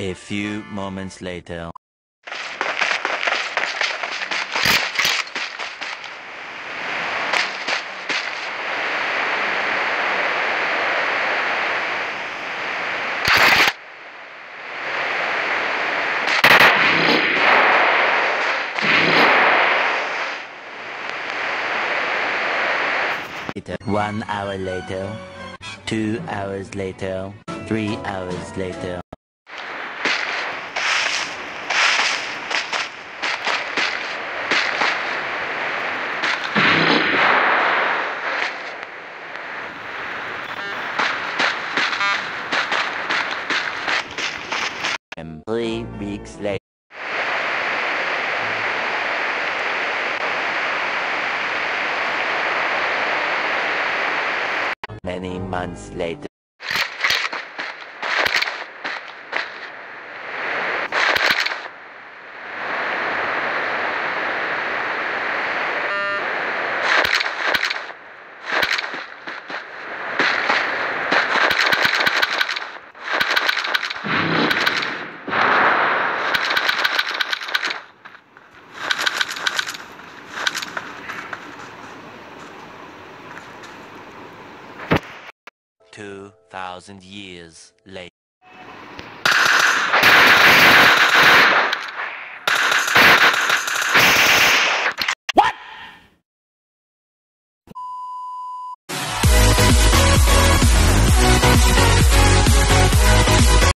A few moments later. Later. 1 hour later, 2 hours later, 3 hours later. And 3 weeks later. Many months later. Two 2,000 years later.